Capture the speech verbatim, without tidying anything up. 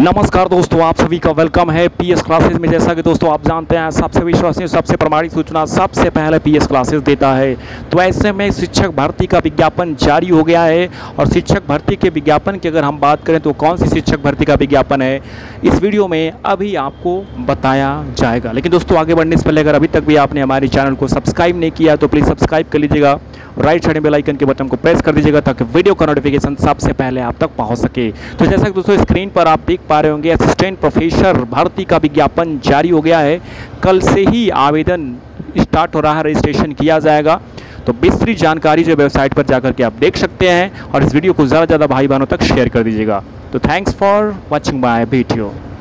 नमस्कार दोस्तों, आप सभी का वेलकम है पीएस क्लासेस में। जैसा कि दोस्तों आप जानते हैं, सबसे विश्वसनीय, सबसे प्रमाणित सूचना सबसे पहले पीएस क्लासेस देता है। तो ऐसे में शिक्षक भर्ती का विज्ञापन जारी हो गया है। और शिक्षक भर्ती के विज्ञापन की अगर हम बात करें तो कौन सी शिक्षक भर्ती का विज्ञापन है, इस वीडियो में अभी आपको बताया जाएगा। लेकिन दोस्तों आगे बढ़ने से पहले अगर अभी तक भी आपने हमारे चैनल को सब्सक्राइब नहीं किया तो प्लीज़ सब्सक्राइब कर लीजिएगा। राइट साइड में बेल आइकन के बटन को प्रेस कर दीजिएगा ताकि वीडियो का नोटिफिकेशन सबसे पहले आप तक पहुंच सके। तो जैसा कि दोस्तों स्क्रीन पर आप देख पा रहे होंगे, असिस्टेंट प्रोफेसर भर्ती का विज्ञापन जारी हो गया है। कल से ही आवेदन स्टार्ट हो रहा है, रजिस्ट्रेशन किया जाएगा। तो विस्तृत जानकारी जो वेबसाइट पर जाकर के आप देख सकते हैं और इस वीडियो को ज़्यादा से ज़्यादा भाई बहनों तक शेयर कर दीजिएगा। तो thanks for watching my video.